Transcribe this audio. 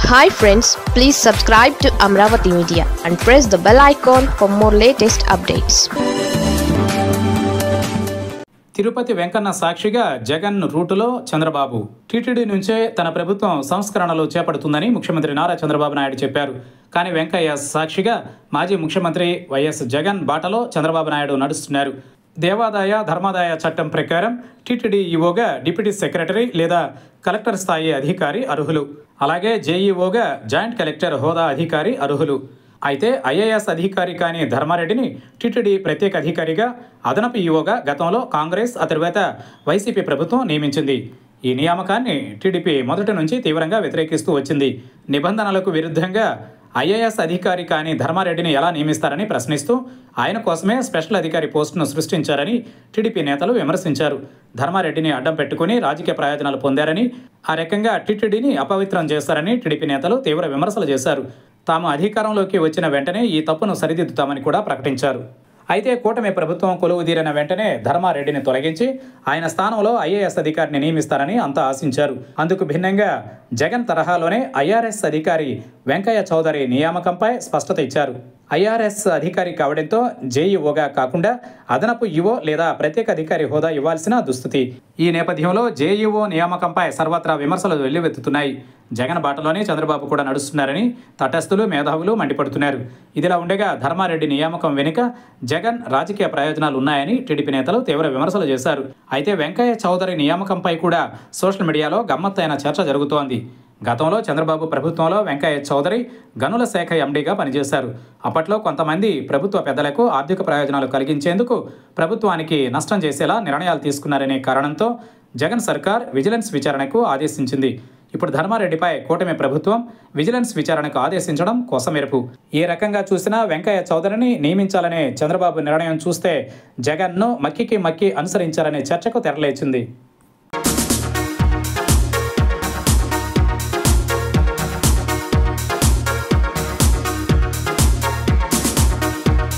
Hi friends, please subscribe to Amravati Media and press the bell icon for more latest updates. Tirupati Venkanna సాక్షిగా Jagan రూటులో Chandrababu TTD నుంచే తన ప్రభుత్వం సంస్కరణలు చేపడుతుందని ముఖ్యమంత్రి నారా చంద్రబాబు నాయుడు చెప్పారు. కానీ వెంకయ్య సాక్షిగా మాజీ ముఖ్యమంత్రి వైఎస్ జగన్ బాటలో చంద్రబాబు నాయుడు నడుస్తున్నారు. దేవాదాయ ధర్మాదాయ చట్టం ప్రకారం టీటీడీ ఈవోగా డిప్యూటీ సెక్రటరీ లేదా కలెక్టర్ స్థాయి అధికారి అర్హులు. అలాగే జేఈఓగా జాయింట్ కలెక్టర్ హోదా అధికారి అర్హులు. అయితే ఐఏఎస్ అధికారి కాని ధర్మారెడ్డిని టీటీడీ ప్రత్యేక అధికారిగా అదనపు ఈవోగా గతంలో కాంగ్రెస్ ఆ తర్వాత వైసీపీ ప్రభుత్వం నియమించింది. ఈ నియామకాన్ని టీడీపీ మొదటి నుంచి తీవ్రంగా వ్యతిరేకిస్తూ వచ్చింది. నిబంధనలకు విరుద్ధంగా ఐఏఎస్ అధికారి కాని ధర్మారెడ్డిని ఎలా నియమిస్తారని ప్రశ్నిస్తూ ఆయన కోసమే స్పెషల్ అధికారి పోస్టును సృష్టించారని టీడీపీ నేతలు విమర్శించారు. ధర్మారెడ్డిని అడ్డం పెట్టుకుని రాజకీయ ప్రయోజనాలు పొందారని, ఆ రకంగా టీటీడీని అపవిత్రం చేశారని టీడీపీ నేతలు తీవ్ర విమర్శలు చేశారు. తాము అధికారంలోకి వచ్చిన వెంటనే ఈ తప్పును సరిదిద్దుతామని కూడా ప్రకటించారు. అయితే కూటమి ప్రభుత్వం కొలువుదీరిన వెంటనే ధర్మారెడ్డిని తొలగించి ఆయన స్థానంలో ఐఏఎస్ అధికారిని నియమిస్తారని అంతా ఆశించారు. అందుకు భిన్నంగా జగన్ తరహాలోనే ఐఆర్ఎస్ అధికారి వెంకయ్య చౌదరి నియామకంపై స్పష్టత ఇచ్చారు. ఐఆర్ఎస్ అధికారి కావడంతో జేఈఓగా కాకుండా అదనపు ఈవో లేదా ప్రత్యేక అధికారి హోదా ఇవ్వాల్సిన దుస్థితి. ఈ నేపథ్యంలో జేఈఓ నియామకంపై సర్వత్రా విమర్శలు వెల్లువెత్తుతున్నాయి. జగన్ బాటలోనే చంద్రబాబు కూడా నడుస్తున్నారని తటస్థులు మేధావులు మండిపడుతున్నారు. ఇదిలా ఉండగా ధర్మారెడ్డి నియామకం వెనుక జగన్ రాజకీయ ప్రయోజనాలు ఉన్నాయని టీడీపీ నేతలు తీవ్ర విమర్శలు చేశారు. అయితే వెంకయ్య చౌదరి నియామకంపై కూడా సోషల్ మీడియాలో గమ్మత్తైన చర్చ జరుగుతోంది. గతంలో చంద్రబాబు ప్రభుత్వంలో వెంకయ్య చౌదరి గనుల శాఖ ఎండీగా పనిచేశారు. అప్పట్లో కొంతమంది ప్రభుత్వ పెద్దలకు ఆర్థిక ప్రయోజనాలు కలిగించేందుకు ప్రభుత్వానికి నష్టం చేసేలా నిర్ణయాలు తీసుకున్నారనే కారణంతో జగన్ సర్కార్ విజిలెన్స్ విచారణకు ఆదేశించింది. ఇప్పుడు ధర్మారెడ్డిపై కూటమి ప్రభుత్వం విజిలెన్స్ విచారణకు ఆదేశించడం కోసమెరుపు. ఏ రకంగా చూసినా వెంకయ్య చౌదరిని నియమించాలనే చంద్రబాబు నిర్ణయం చూస్తే జగన్ను మక్కికి మక్కి అనుసరించారనే చర్చకు తెరలేచింది.